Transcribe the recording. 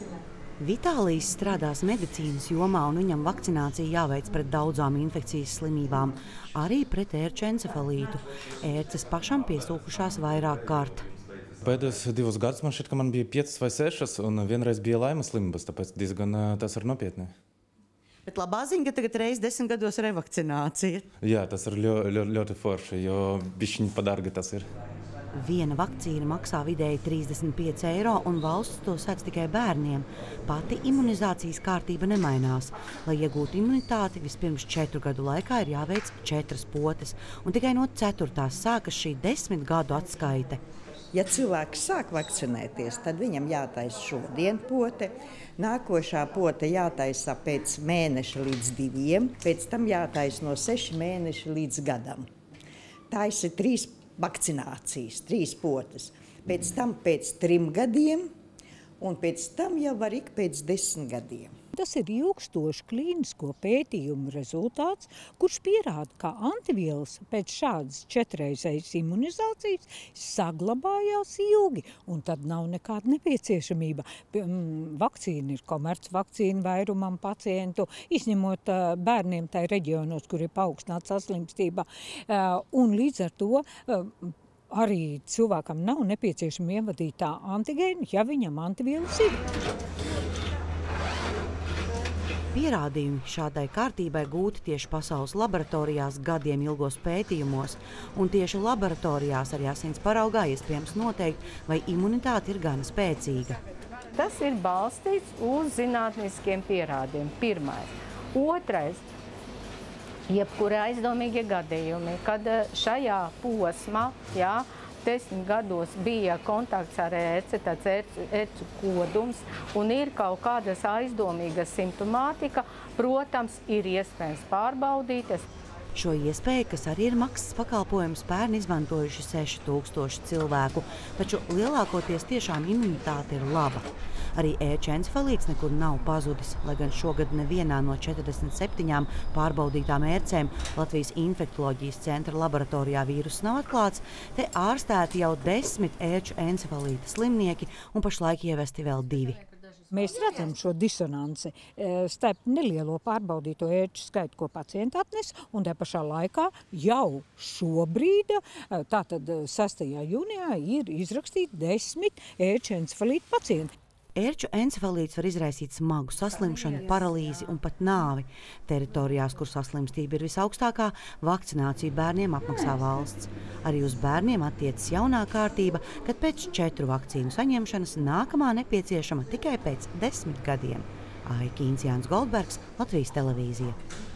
Vitālijs strādās medicīnas jomā, un viņam vakcinācija jāveic pret daudzām infekcijas slimībām, arī pret ērču encefalītu. Ērces pašam piesūkušās vairāk kārt. Pēdējos 2 gadus man šķiet, ka man bija 5 vai 6, un vienreiz bija laimes slimbas, tāpēc diezgan tas ir nopietni. Bet labā ziņa, ka tagad reiz 10 gados revakcinācija. Jā, tas ir ļoti forši, jo bišķiņ padarga tas ir. Viena vakcīna maksā vidēji 35 eiro, un valsts to sēdz tikai bērniem. Pati imunizācijas kārtība nemainās. Lai iegūtu imunitāti, vispirms 4 gadu laikā ir jāveic 4 potes, un tikai no 4. sākas šī 10 gadu atskaite. Ja cilvēks sāk vakcinēties, tad viņam jātaisa šodien pote, nākošā pote jātaisa pēc mēneša līdz 2, pēc tam jātaisa no 6 mēneši līdz gadam. Taisa 3 vakcinācijas, 3 potes, pēc tam pēc 3 gadiem, un pēc tam jau var ik pēc 10 gadiem. Tas ir ilgstošs klīnisko pētījumu rezultāts, kurš pierāda, ka antivielas pēc šādas 4-reizējas imunizācijas saglabājās ilgi, un tad nav nekāda nepieciešamība. Vakcīna ir komercvakcīna vairumam pacientu, izņemot bērniem tai reģionos, kur ir paaugstināta saslimstība, un līdz ar to arī cilvēkam nav nepieciešama ievadītā antigēna, ja viņam antivielas ir. Pierādījumi šādai kārtībai gūti tieši pasaules laboratorijās gadiem ilgos pētījumos, un tieši laboratorijās ar asins paraugā iespējams noteikt, vai imunitāte ir gana spēcīga. Tas ir balstīts uz zinātniskiem pierādījumiem. Pirmais. Otrais. Jebkura aizdomīgie gadījumi, kad šajā posmā, 10 gados bija kontakts ar ērci, tāds ērcu kodums, un ir kaut kādas aizdomīgas simptomātika, protams, ir iespējams pārbaudīt. Šo iespēju, kas arī ir maksas pakalpojums, pērn izmantojuši 6000 cilvēku, taču lielākoties tiešām imunitāte ir laba. Arī ērču encefalīts nekur nav pazudis, lai gan šogad nevienā no 47 pārbaudītām ērcēm Latvijas infektoloģijas centra laboratorijā vīruss nav atklāts, te ārstēti jau 10 ērču encefalīta slimnieki un pašlaik ievesti vēl 2. Mēs redzam šo disonanci starp nelielo pārbaudīto ērču skaitu, ko pacienti atnes, un te pašā laikā jau šobrīd, tātad 6. jūnijā, ir izrakstīti 10 ērču encefalīta pacienti. Ērču encefalīts var izraisīt smagu saslimšanu, paralīzi un pat nāvi. Teritorijās, kur saslimstība ir visaugstākā, vakcināciju bērniem apmaksā valsts. Arī uz bērniem attiecas jaunā kārtība, kad pēc 4 vakcīnu saņemšanas nākamā nepieciešama tikai pēc 10 gadiem. Aija Kīns, Jānis Goldbergs, Latvijas televīzija.